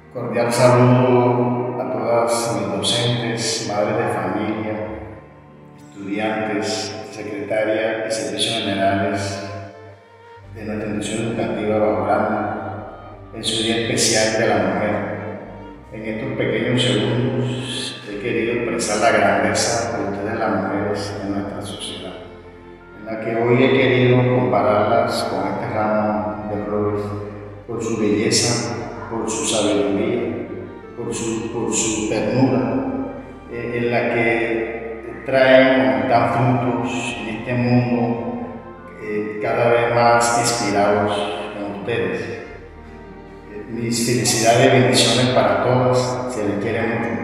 Cordial saludo a todas mis docentes, madres de familia, estudiantes, secretarias y servicios generales de nuestra institución educativa Bajo Grande en su Día Especial de la Mujer. En estos pequeños segundos he querido expresar la grandeza de ustedes las mujeres en nuestra sociedad, en la que hoy he querido compararlas con este ramo de flores por su belleza, por su sabiduría, por su ternura, en la que traen o dan frutos en este mundo cada vez más inspirados en ustedes. Mis felicidades y bendiciones para todas, se les quiere mucho.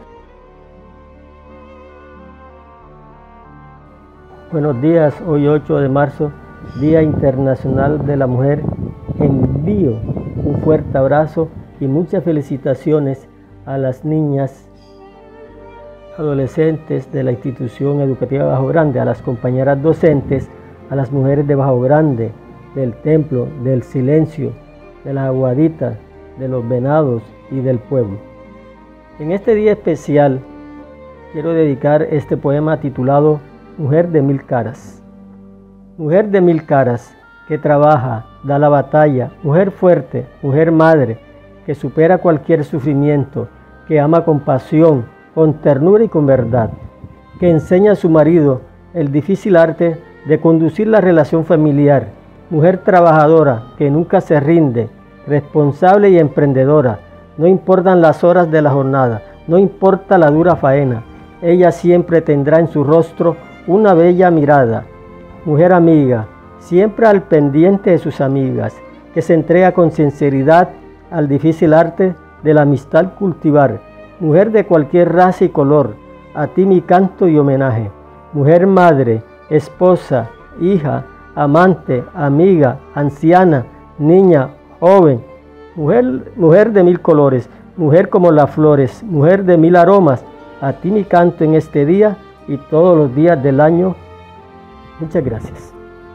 Buenos días, hoy 8 de marzo, Día Internacional de la Mujer. Envío un fuerte abrazo y muchas felicitaciones a las niñas, adolescentes de la institución educativa Bajo Grande, a las compañeras docentes, a las mujeres de Bajo Grande, del Templo, del Silencio, de las Aguaditas, de los Venados y del pueblo. En este día especial quiero dedicar este poema titulado Mujer de mil caras. Mujer de mil caras, que trabaja, da la batalla, mujer fuerte, mujer madre, que supera cualquier sufrimiento, que ama con pasión, con ternura y con verdad, que enseña a su marido el difícil arte de conducir la relación familiar, mujer trabajadora, que nunca se rinde, responsable y emprendedora, no importan las horas de la jornada, no importa la dura faena, ella siempre tendrá en su rostro una bella mirada, mujer amiga, siempre al pendiente de sus amigas, que se entrega con sinceridad al difícil arte de la amistad cultivar, mujer de cualquier raza y color, a ti mi canto y homenaje, mujer madre, esposa, hija, amante, amiga, anciana, niña, joven, mujer de mil colores, mujer como las flores, mujer de mil aromas, a ti mi canto en este día y todos los días del año. Muchas gracias.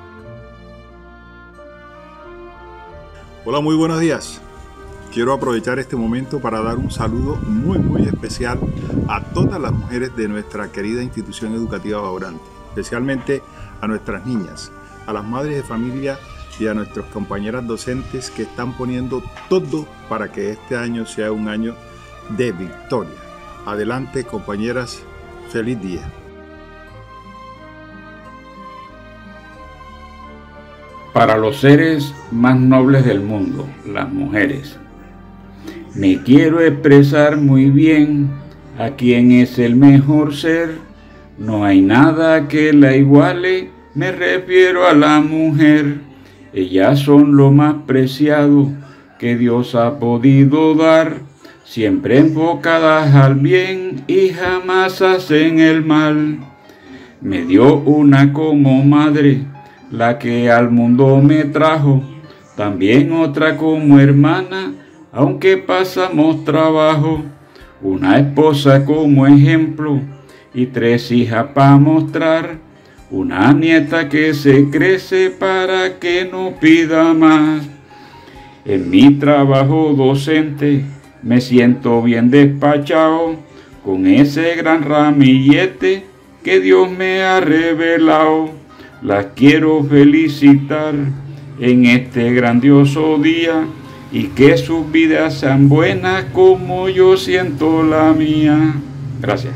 Hola, muy buenos días. Quiero aprovechar este momento para dar un saludo muy especial a todas las mujeres de nuestra querida institución educativa Bajo Grande, especialmente a nuestras niñas, a las madres de familia y a nuestras compañeras docentes que están poniendo todo para que este año sea un año de victoria. Adelante, compañeras, feliz día. Para los seres más nobles del mundo, las mujeres. Me quiero expresar muy bien a quién es el mejor ser. No hay nada que la iguale, me refiero a la mujer. Ellas son lo más preciado que Dios ha podido dar, siempre enfocadas al bien y jamás hacen el mal. Me dio una como madre, la que al mundo me trajo, también otra como hermana, aunque pasamos trabajo, una esposa como ejemplo y 3 hijas para mostrar, una nieta que se crece para que no pida más. En mi trabajo docente me siento bien despachado, con ese gran ramillete que Dios me ha revelado. Las quiero felicitar en este grandioso día y que sus vidas sean buenas como yo siento la mía. Gracias.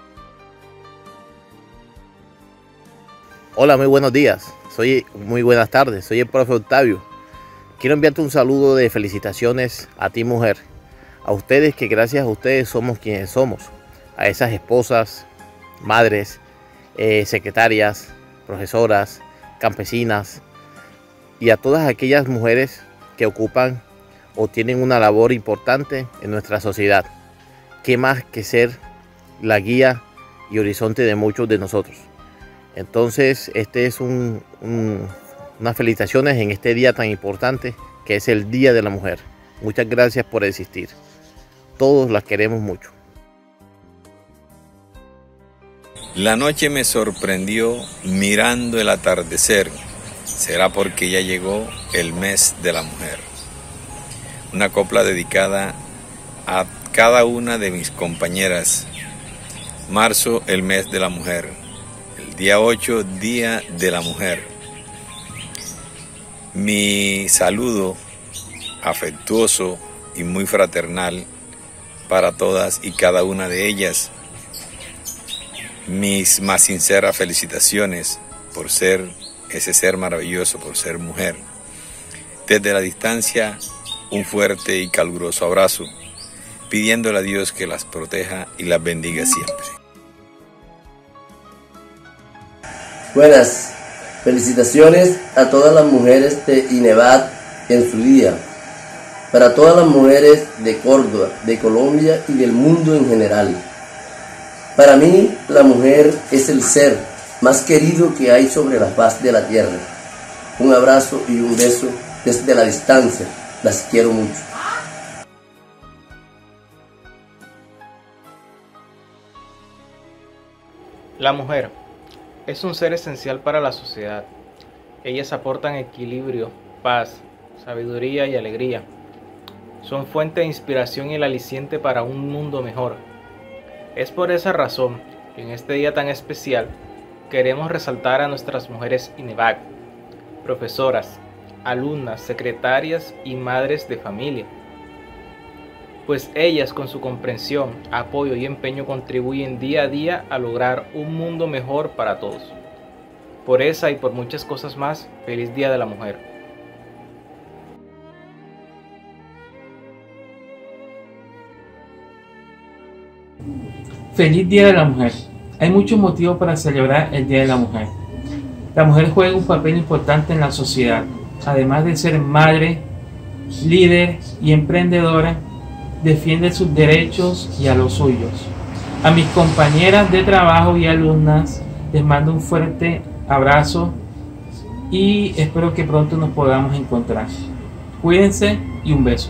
Hola, muy buenos días. Muy buenas tardes. Soy el profe Octavio. Quiero enviarte un saludo de felicitaciones a ti, mujer. A ustedes, que gracias a ustedes somos quienes somos. A esas esposas, madres, secretarias, profesoras, campesinas y a todas aquellas mujeres que ocupan o tienen una labor importante en nuestra sociedad. ¿Qué más que ser la guía y horizonte de muchos de nosotros? Entonces, este es unas felicitaciones en este día tan importante que es el Día de la Mujer. Muchas gracias por existir. Todos las queremos mucho. La noche me sorprendió mirando el atardecer. Será porque ya llegó el mes de la mujer. Una copla dedicada a cada una de mis compañeras. Marzo, el mes de la mujer. El día 8, Día de la Mujer. Mi saludo afectuoso y muy fraternal para todas y cada una de ellas. Mis más sinceras felicitaciones por ser ese ser maravilloso, por ser mujer. Desde la distancia, un fuerte y caluroso abrazo, pidiéndole a Dios que las proteja y las bendiga siempre. Buenas, felicitaciones a todas las mujeres de INEVAD en su día, para todas las mujeres de Córdoba, de Colombia y del mundo en general. Para mí, la mujer es el ser más querido que hay sobre la faz de la tierra. Un abrazo y un beso desde la distancia. Las quiero mucho. La mujer es un ser esencial para la sociedad. Ellas aportan equilibrio, paz, sabiduría y alegría. Son fuente de inspiración y el aliciente para un mundo mejor. Es por esa razón que en este día tan especial queremos resaltar a nuestras mujeres INEVAD, profesoras, alumnas, secretarias y madres de familia, pues ellas con su comprensión, apoyo y empeño contribuyen día a día a lograr un mundo mejor para todos. Por esa y por muchas cosas más, feliz Día de la Mujer. Feliz Día de la Mujer. Hay muchos motivos para celebrar el Día de la Mujer. La mujer juega un papel importante en la sociedad. Además de ser madre, líder y emprendedora, defiende sus derechos y a los suyos. A mis compañeras de trabajo y alumnas les mando un fuerte abrazo y espero que pronto nos podamos encontrar. Cuídense y un beso.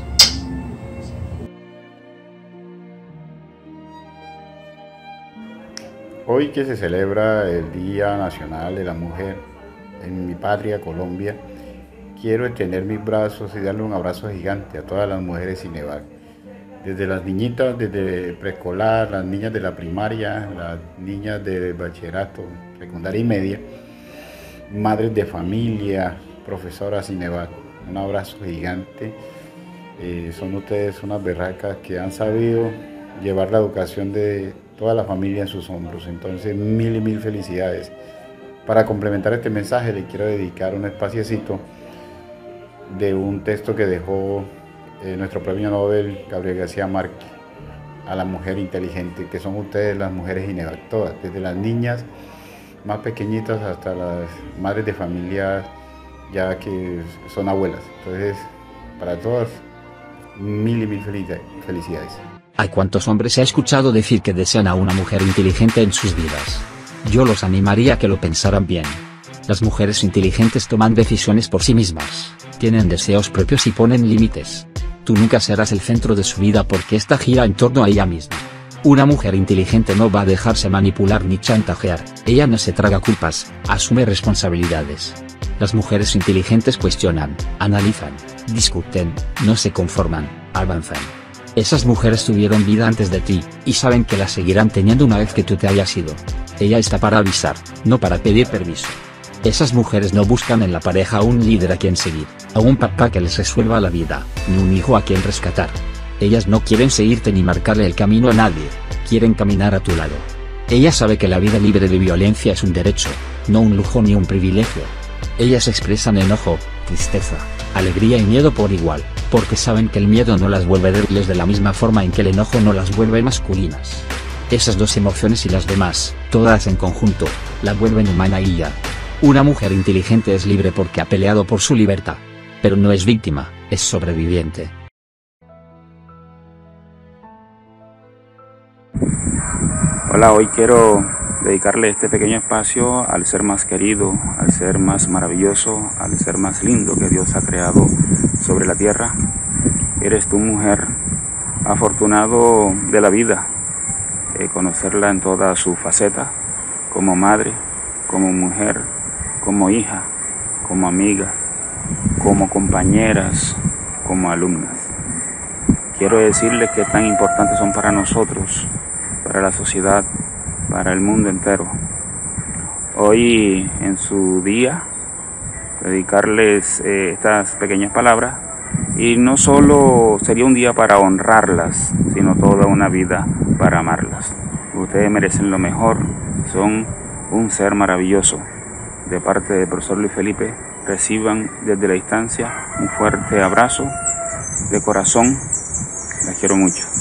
Hoy que se celebra el Día Nacional de la Mujer en mi patria, Colombia, quiero extender mis brazos y darle un abrazo gigante a todas las mujeres INEVAD. Desde las niñitas, desde preescolar, las niñas de la primaria, las niñas de bachillerato, secundaria y media, madres de familia, profesoras INEVAD. Un abrazo gigante. Son ustedes unas berracas que han sabido llevar la educación de toda la familia en sus hombros. Entonces, mil y mil felicidades. Para complementar este mensaje, le quiero dedicar un espaciecito de un texto que dejó nuestro premio Nobel Gabriel García Márquez a la mujer inteligente, que son ustedes las mujeres INEVAD, todas, desde las niñas más pequeñitas hasta las madres de familia ya que son abuelas. Entonces, para todas, mil y mil felicidades. ¿A cuántos hombres se ha escuchado decir que desean a una mujer inteligente en sus vidas? Yo los animaría a que lo pensaran bien. Las mujeres inteligentes toman decisiones por sí mismas, tienen deseos propios y ponen límites. Tú nunca serás el centro de su vida porque esta gira en torno a ella misma. Una mujer inteligente no va a dejarse manipular ni chantajear, ella no se traga culpas, asume responsabilidades. Las mujeres inteligentes cuestionan, analizan, discuten, no se conforman, avanzan. Esas mujeres tuvieron vida antes de ti, y saben que la seguirán teniendo una vez que tú te hayas ido. Ella está para avisar, no para pedir permiso. Esas mujeres no buscan en la pareja a un líder a quien seguir, a un papá que les resuelva la vida, ni un hijo a quien rescatar. Ellas no quieren seguirte ni marcarle el camino a nadie, quieren caminar a tu lado. Ella sabe que la vida libre de violencia es un derecho, no un lujo ni un privilegio. Ellas expresan enojo, tristeza, alegría y miedo por igual, porque saben que el miedo no las vuelve débiles de la misma forma en que el enojo no las vuelve masculinas. Esas dos emociones y las demás, todas en conjunto, la vuelven humana y ya. Una mujer inteligente es libre porque ha peleado por su libertad. Pero no es víctima, es sobreviviente. Hola, hoy quiero dedicarle este pequeño espacio al ser más querido, al ser más maravilloso, al ser más lindo que Dios ha creado sobre la tierra. Eres tú, mujer, afortunado de la vida, conocerla en toda su faceta, como madre, como mujer, como hija, como amiga, como compañeras, como alumnas. quiero decirles qué tan importantes son para nosotros, para la sociedad, para el mundo entero. Hoy, en su día, dedicarles estas pequeñas palabras, y no solo sería un día para honrarlas, sino toda una vida para amarlas. Ustedes merecen lo mejor, son un ser maravilloso. De parte del profesor Luis Felipe, reciban desde la distancia un fuerte abrazo de corazón. Las quiero mucho.